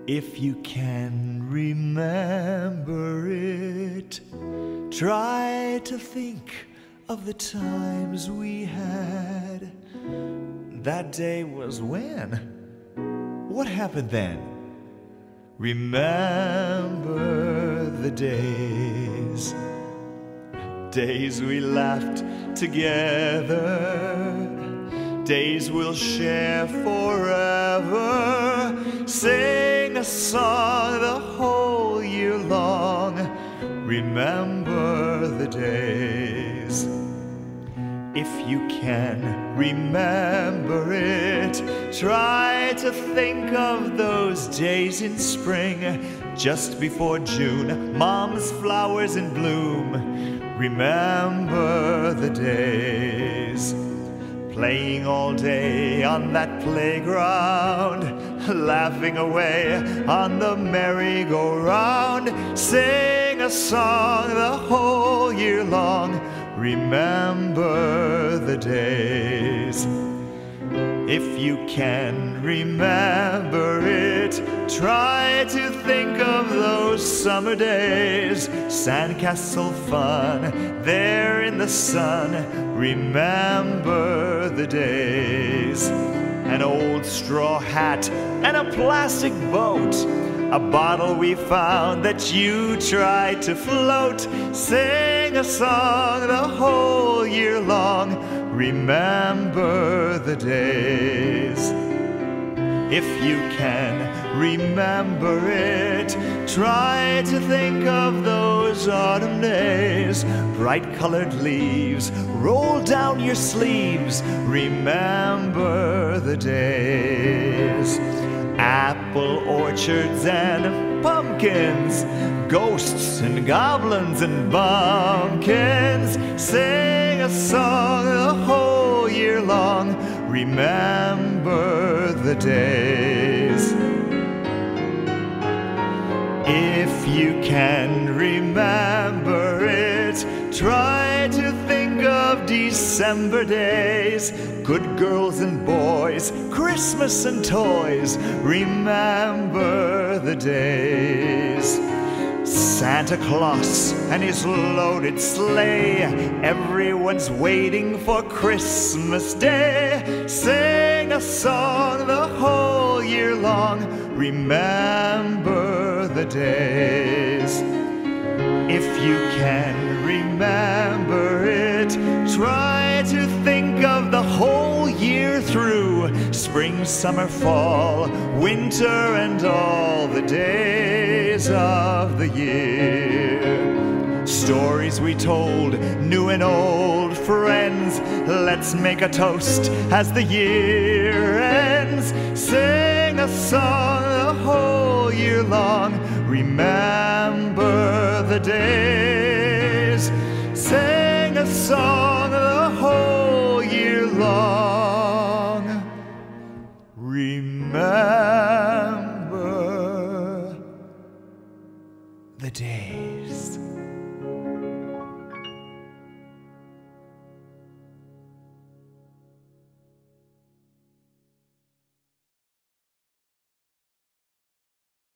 If you can remember it, try to think of the times we had. That day was when? What happened then? Remember the days, days we laughed together, days we'll share forever. Sing a song the whole year long. Remember the days. If you can remember it, try to think of those days in spring, just before June, Mom's flowers in bloom. Remember the days. Playing all day on that playground, laughing away on the merry-go-round. Sing a song the whole year long. Remember the days. If you can remember it, try to think of those summer days. Sandcastle fun there in the sun. Remember the days. An old straw hat and a plastic boat, a bottle we found that you tried to float. Sing a song the whole year long. Remember the days. If you can remember it, try to think of those autumn days. Bright-colored leaves roll down your sleeves. Remember the days. Apple orchards and pumpkins, ghosts and goblins and bumpkins. Sing a song the whole year long. Remember the days. If you can remember it, try to think of December days. Good girls and boys, Christmas and toys. Remember the days. Santa Claus and his loaded sleigh, everyone's waiting for Christmas Day. Sing a song the whole year long. Remember the days. If you can remember it, try to think of the whole year through. Spring, summer, fall, winter, and all the days of the year. Stories we told, new and old friends. Let's make a toast as the year ends. Sing a song the whole year long. Remember the days. Sing a song the whole year long. Remember the days.